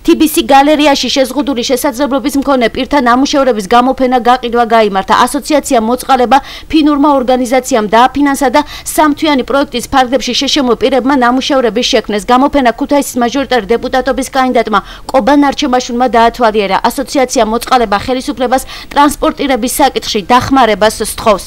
TBC გალერეაში შეზღუდული შესაძლებლობის მქონე პირთა ნამუშევრების გამოფენა გაყიდვა გაიმართა. ასოციაცია მოწყალება ფინურმა ორგანიზაციამ დააფინანსა და სამთვიანი პროექტის ფარგლებში შეშემო პირებმა ნამუშევრების შექმნეს. გამოფენა ქუთაისის მაჟორიტარი დეპუტატობის კანდიდატმა ყობან არჩემაშვილმა დაათვალიერა. ასოციაცია მოწყალება ხელისუფლებას ტრანსპორტირების საკითხში დახმარებას სთხოვს.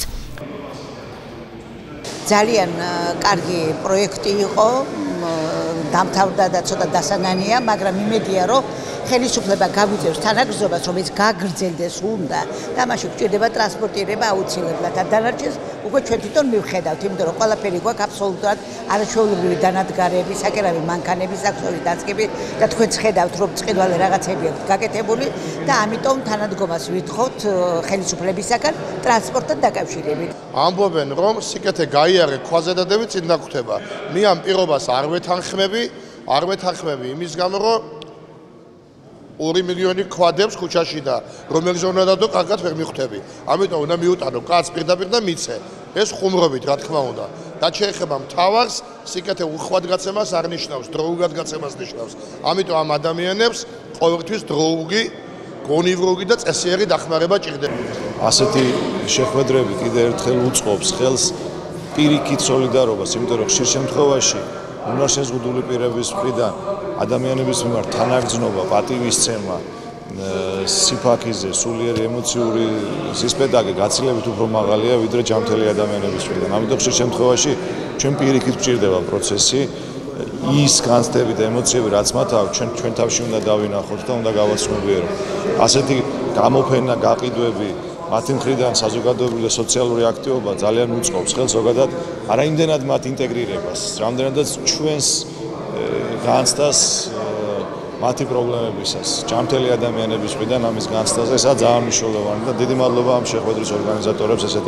ძალიან კარგი პროექტი იყო, დამთავრდა და ცოტა დასანანია, მაგრამ იმედია, რომ ხელისუფლება გავიწევს თანაგრძნობას, რომელიც გაგრძელდეს უნდა და მაშინ გვჭირდება ტრანსპორტირება აუცილებლად და დანარჩენს უკვე ჩვენ თვითონ მივხედავთ, იმიტომ რომ ყველაფერი გვაქვს აბსოლუტურად არაჩვეულებრივი დანადგარები, საკერავი მანქანები, საქსოვი დაწკები და თქვენც ხედავთ, რომ წყიდვალე რაღაცები აქვს გაკეთებული და ამიტომ თანადგომას ვითხოვთ ხელისუფლებისაგან ტრანსპორტთან დაკავშირებით. ამბობენ, რომ სიკეთე გაიარე ქვაზედადები წინ დაგხვდება. მე ამ პირობას არ ვეთანხმები იმის გამო, რომ 2 მილიონი ქვადებს ქუჩაში და რომელიც უნდა დადო, კარგად ვერ მიხვდები. ამიტომ უნდა მიუტანო კაც პირდაპირ და მიცე. ეს ხუმრობით, რა თქმა უნდა. და შეეხება მთავარს, სიკეთე უხვად გაცემას არ ნიშნავს, დროულად გაცემას ნიშნავს. ამიტომ ამ ადამიანებს ყოველთვის დროუგი, გონივროგი და წესიერი დახმარება ჭირდება. ასეთი შეხვედრები კიდევ ერთხელ უწყობს ხელს პირიქით სოლიდარობას, იმიტომ რომ ხშირ შემთხვევაში უნარშეზღუდული პირების მხრიდან ადამიანების მიმართ თანაგრძნობა, პატივისცემა, სიფაქიზე, სულიერი ემოციური ზისპედაგე გაცილებით უფრო მაღალია ვიდრე ჯანმრთელი ადამიანების მხრიდან. ამიტომ ხშირ შემთხვევაში ჩვენ პირიქით გვჭირდება პროცესი, ის განცდები და ემოციები, რაც მათ აქვს, ჩვენ თავში უნდა დავინახოთ და უნდა გავაცნობიეროთ. ასეთი გამოფენა, გაყიდვები მათი მხრიდან საზოგადოებრივი და სოციალური აქტივობა ძალიან უწყობს ხელს ზოგადად არაიმდენად მათ ინტეგრირებას, რამდენადაც ჩვენს განცდას მათი პრობლემებისას, ჯანმრთელი ადამიანების მხრიდან ამის განცდაზე, ესაა ძალიან მნიშვნელოვანი და დიდი მადლობა ამ შეხვედრის ორგანიზატორებს ესეთი